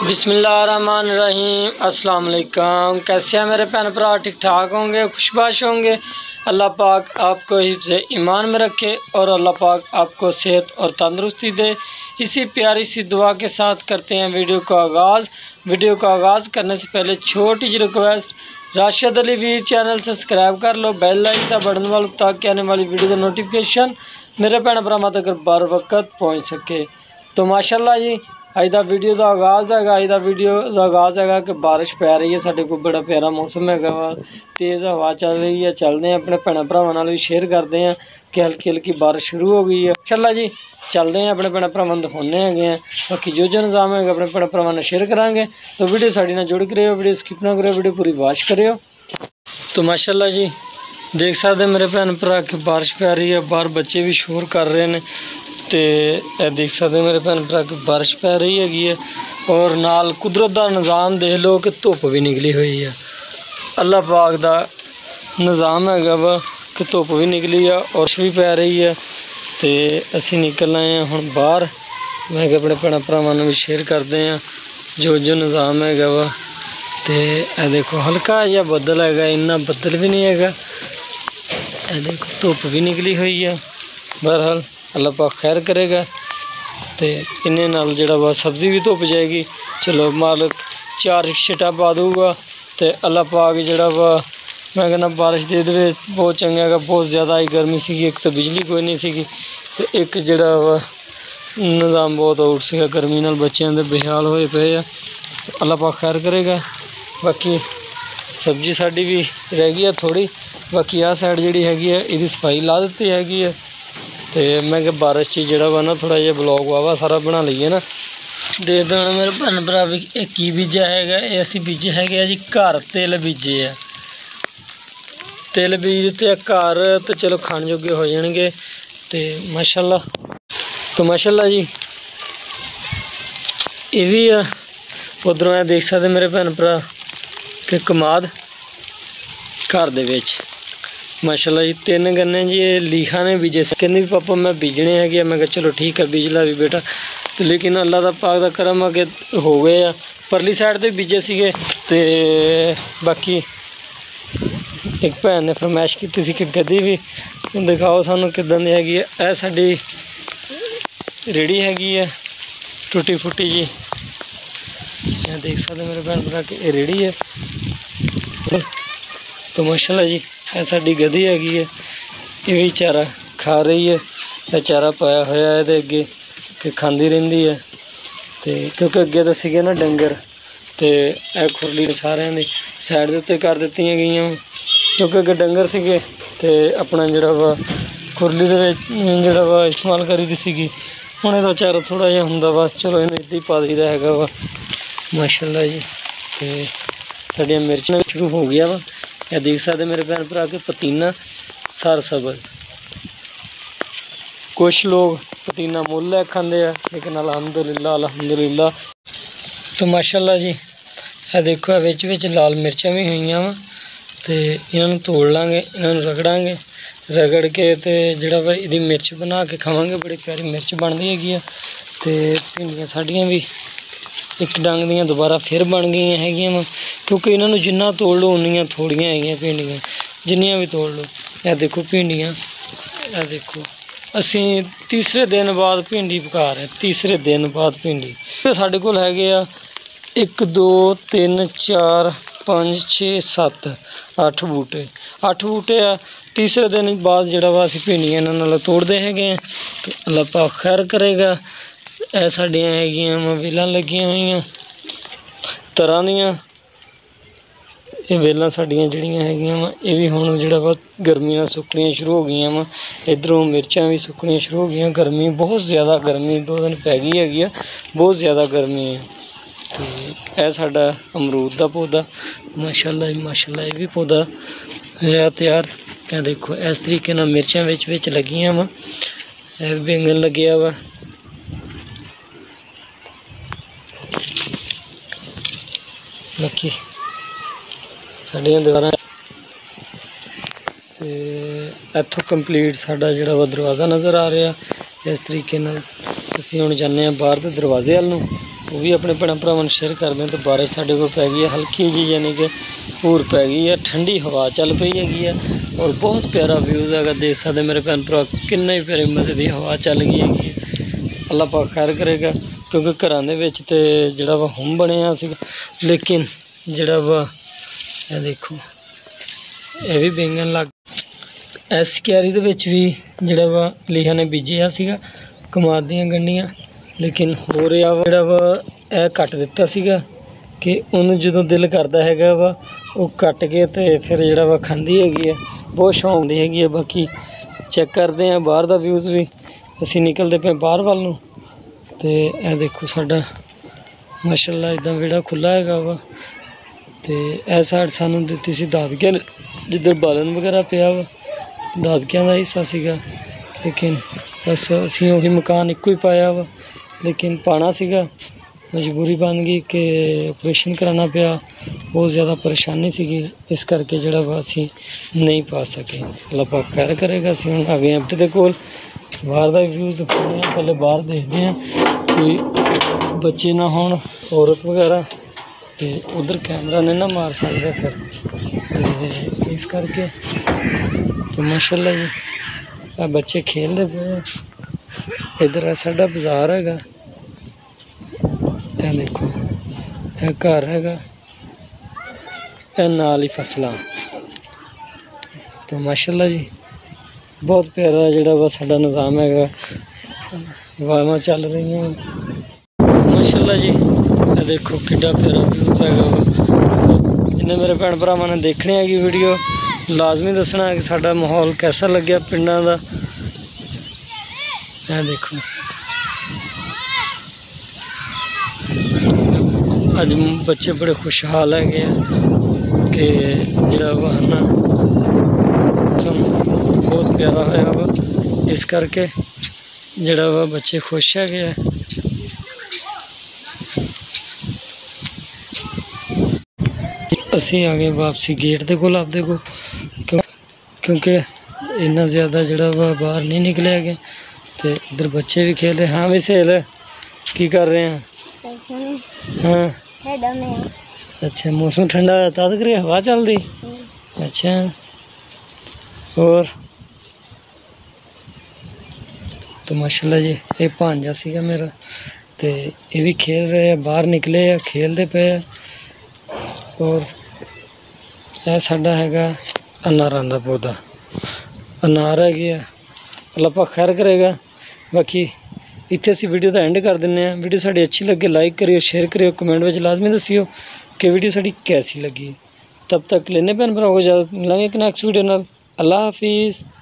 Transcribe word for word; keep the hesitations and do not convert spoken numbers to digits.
बिस्मिल्लाहिर्रहमानिर्रहीम। अस्सलाम वालेकुम। कैसे हैं मेरे भैन भरा? ठीक ठाक होंगे, खुशबाश होंगे। अल्लाह पाक आपको हिफ्ज़ ईमान में रखे और अल्लाह पाक आपको सेहत और तंदुरुस्ती दे। इसी प्यारी सी दुआ के साथ करते हैं वीडियो का आगाज़। वीडियो का आगाज़ करने से पहले छोटी सी request, Rashid Ali Veer channel subscribe कर लो, बेल लाइक का बटन वालों, ताकि आने वाली वीडियो का नोटिफिकेशन मेरे भैन भरावां तक बर वक्त पहुँच सके। तो माशाल्लाह जी, अज का वीडियो का आगाज़ है। अज का वीडियो का आगाज़ है कि बारिश पै रही है, साढ़े को बड़ा प्यारा मौसम है, तेज़ हवा चल रही है। चलते हैं अपने भैन भरावां नाल भी शेयर करते हैं कि हल्की हल्की बारिश शुरू हो गई है। माशाल्लाह जी, चलते हैं अपने भैन भरावां दिखाने हैं। बाकी जो जो निज़ाम है अपने भैन भरावां नाल शेयर करांगे। तो वीडियो साड़ी नाल जुड़ करियो, वीडियो स्किप ना करियो, वीडियो पूरी वॉच करियो। तो माशाल्लाह जी, देख सकते मेरे भैन भरा कि बारिश पै रही है, बाहर बच्चे भी शोर कर रहे हैं। तो यह देख सकते मेरे भैन भरा कि बारिश पै रही है और नाल कुदरत का निज़ाम देख लो कि धुप भी निकली हुई है। अल्लाह पाक का निज़ाम है वा कि धुप भी निकली है और भी पै रही है। तो असी निकल आए हैं हुण बाहर। मैं अपने भैन भरावां नूं भी शेयर करते हैं जो जो निज़ाम है वा। तो यह देखो हल्का जिहा बदल है, इन्ना बदल भी नहीं है। यह देखो धुप भी निकली हुई है। बहरहाल अल्लाह पाक खैर करेगा। तो इन्हें नाल जिहड़ा वा सब्ज़ी भी धुप जाएगी। चलो मालिक चार छिटा पा दूगा। तो अल्लाह पाक जिहड़ा वा मैं कहना बारिश दे दे बहुत चंगा है। बहुत ज़्यादा ही गर्मी सी, एक तो बिजली कोई नहीं सी, तो एक जिहड़ा वा निज़ाम बहुत आउट सी, गर्मी नाल बच्चों के बेहाल होए पे है। अल्लाह पाक खैर करेगा। बाकी सब्जी साड़ी भी रह गई है थोड़ी, बाकी आ साइड जी हैगी है इसकी सफाई ला दी हैगी है। तो मैं कि बारिश च जोड़ा वा ना थोड़ा जिहा ब्लॉग वावा सारा बना लीए ना। दे देना मेरे भैन भरा भी की बीजा है, असी बीजे है जी घर तिल बीजे है। तिल बीजते घर तो चलो खाने जोगे हो जाएंगे। तो माशाल्लाह तो माशाल्लाह जी ये भी है। उधरों है देख सकते मेरे भैन भरा कि कमाद घर दे विच माशाल्लाह जी तीन गन्ने जी लीखा ने बीजे। कहते भी पापा मैं बीजने है। मैं कहा चलो ठीक है बीज ला भी बेटा। तो लेकिन अल्लाह का पाक का करम है कि हो गए आ। परली साइड तो बीजे सीगे। तो बाकी एक भैन ने फरमाइश की थी कि गद्दी भी दिखाओ सानू किदां दी हैगी है। यह साडी रेहड़ी हैगी है टुटी फुटी जी। मैं देख सकते मेरे भैन भरा कि ये रेहड़ी है। तो माशाल्लाह जी यह साडी गधी हैगी है, ये भी चारा खा रही है। यह चारा पाया होया है अगे कि खाती रही है। तो क्योंकि अगे तो सीगे ना डंगर, तो यह खुरली सारे की साइड के उत्ते कर दी गई, क्योंकि अगे डंगर सीगे तो अपना जोड़ा वा खुरली जोड़ा वा इस्तेमाल करी दी सी। हुण इहदा चारा थोड़ा जिहा हुंदा वा, चलो इन्हूं इदां ही पा दईदा हैगा वा। माशाल्लाह जी तो साडियां मिर्चां भी शुरू हो गया वा। यह देख सकते मेरे भैन भरा के पतीना सर सबज। कुछ लोग पतीना मुल है खाते हैं, लेकिन अलहमदुलिल्लाह अलहमदुलिल्लाह। तो माशाल्लाह जी यह देखो विच विच लाल मिर्चां भी हुई वा। तो इन्हों तोड़ लाँगे, इन्हों रगड़ांगे, रगड़ के तो जोड़ा वा इहदी मिर्च बना के खावांगे। बड़ी प्यारी मिर्च बनती हैगी। तो भिंडियां साड़ियाँ भी एक डंग दियाँ दोबारा फिर बन गई हैगियां वा, क्योंकि इन्हों जिन्ना तोड़ लो उन्नियां थोड़ियां हैगियां भिंडियां, जिन्नियां भी तोड़ लो। यह देखो भिंडियां, यह देखो असी तीसरे दिन बाद भिंडी पका रहे, तीसरे दिन बाद भिंडी। साढ़े कोल हैगे आ एक दो तीन चार पाँच छे सत्त अठ बूटे, अठ बूटे आ। तीसरे दिन बाद जोड़ा वा असी भिंडियां इन्हां नाल तोड़ते हैं। तो अल्लाह पाक खैर करेगा। यह साड़ियाँ हैगियां वेलां लगियां हुई तरह दियां। ये वेलां साड़ियां जिहड़ियां हैगियां वा ये भी हुण जिहड़ा वा गर्मियां सुकनियां शुरू हो गई वा। इधरों मिर्चां भी सुकनियां शुरू हो गई। गर्मी बहुत ज़्यादा, गर्मी दो दिन पै गई हैगी है, बहुत ज़्यादा गर्मी है। तो यह साडा अमरूद का पौधा माशाल्लाह माशाल्लाह ये भी पौधा है तैयार। क्या देखो इस तरीके नाल मिर्चां विच विच लगियां वा। यह बैंगन लग्या वा। बाकी साड़ियां दीवारां तो इत्थों कंप्लीट साडा जिहड़ा वा दरवाज़ा नज़र आ रहा। इस तरीके नाल असीं हुण जाने बाहर दे दरवाजे वाल नूं। वो भी अपने भैन भरावां नूं शेयर कर दें। तो बारिश साढ़े को पै गई है हल्की जी, यानी कि पूर पै गई है, ठंडी हवा चल पई हैगी है और बहुत प्यारा व्यूज़ है। देख सकते मेरे भैन भरा किन्ने ही प्यारी मज़े की हवा चल गई हैगी। अल्लाह पाक खैर करेगा, क्योंकि घरां दे विच ते जिहड़ा वा हुम बनिया सीगा, लेकिन जिहड़ा वा ये देखो ये भी बैंगन लग इस क्यारी दे विच भी जिहड़ा वा लीहा ने बीजिया सीगा कमाद दीआं गंढियां, लेकिन हो रहा वा जिहड़ा वा ਇਹ ਕੱਟ ਦਿੱਤਾ ਸੀਗਾ कि ਉਹਨੂੰ ਜਦੋਂ ਦਿਲ ਕਰਦਾ ਹੈਗਾ ਵਾ ਉਹ ਕੱਟ ਕੇ ਤੇ ਫਿਰ ਜਿਹੜਾ ਵਾ ਖਾਂਦੀ ਹੈਗੀ ਹੈ, ਬਹੁਤ ਸ਼ੌਂਕ ਦੀ ਹੈਗੀ ਹੈ। ਬਾਕੀ ਚੈੱਕ ਕਰਦੇ ਹਾਂ ਬਾਹਰ ਦਾ ਵਿਊਜ਼ ਵੀ, ਅਸੀਂ ਨਿਕਲਦੇ ਪਏ ਬਾਹਰ ਵੱਲ ਨੂੰ। ਤੇ ਇਹ ਦੇਖੋ ਸਾਡਾ ਮਾਸ਼ਾਅੱਲਾ ਇਦਾਂ ਵਿਹੜਾ ਖੁੱਲ੍ਹਾ ਹੈਗਾ ਵਾ। ਤੇ ਇਹ ਸਾਈਡ ਸਾਨੂੰ ਦਿੱਤੀ ਸੀ ਦਾਦਕਿਆਂ ਨੇ, ਜਿੱਧਰ ਬਾਲਣ ਵਗੈਰਾ ਪਿਆ ਵਾ ਦਾਦਕਿਆਂ ਦਾ ਹਿੱਸਾ ਸੀਗਾ, ਲੇਕਿਨ ਬਸ ਅਸੀਂ ਉਹੀ ਮਕਾਨ ਇੱਕੋ ਹੀ ਪਾਇਆ ਵਾ, लेकिन पाना सीगा मजबूरी बन गई कि ऑपरेशन कराना पिया, बहुत ज़्यादा परेशानी सीगी, इस करके जिहड़ा वा असीं नहीं पा सके। अल्लाह पाक खैर करेगा। असीं हुण आ गए एंपट दे कोल, बाहर दा व्यूज़ दिखाने हैं, पहले बाहर देखते हैं कि बच्चे ना होण औरत वगैरह, तो उधर कैमरा नहीं ना मार सकते फिर, तो इस करके तो माशाअल्लाह जी आ बच्चे खेलते पे। इधर साडा बाज़ार हैगा, ਇਹ देखो ਇਹ घर हैगा, ਇਹ नाल ही फसलां। तो माशाअल्लाह जी बहुत प्यारा जिहड़ा वा साडा निज़ाम हैगा, वावां चल रही हैं माशाअल्लाह जी। ਇਹ देखो किड्डा प्यारा व्यूज़ हैगा वा। जिन्हें मेरे भैन भरावां ने देखनी हैगी वीडियो, लाजमी दसना है कि साडा माहौल कैसा लग्या पिंडां दा। ਇਹ देखो अज बच्चे बड़े खुशहाल है कि जिहड़ा वा ना मौसम बहुत प्यारा होया वा, इस करके जिहड़ा वा बच्चे खुश है। असीं आ गए वापसी गेट दे कोल आपदे को, क्यों क्योंकि इन्ना ज़्यादा जिहड़ा वा बाहर नहीं निकले है। तो इधर बच्चे भी खेल रहे। हाँ भी सहेल की कर रहे हैं? हाँ अच्छा, मौसम ठंडा तद करिए हवा चल रही। अच्छा, और तो माशाल्लाह जी ये भांजा सीगा मेरा, तो ये भी खेल रहे हैं, बाहर निकले है खेलते पे। और यह साडा हैगा अनारां दा पौधा, अनार है गया। अल्लाह पाक खैर करेगा। बाकी इत्थे असीं वीडियो का एंड कर दिंदे आं। वीडियो साडी अच्छी लगे लाइक करियो, शेयर करियो, कमेंट में लाजमी दसियो कि वीडियो साडी कैसी लगी। तब तक लेने भैन भराओं को इजाजत, मिलांगे एक नेक्स्ट वीडियो नाल। अल्लाह हाफिज़।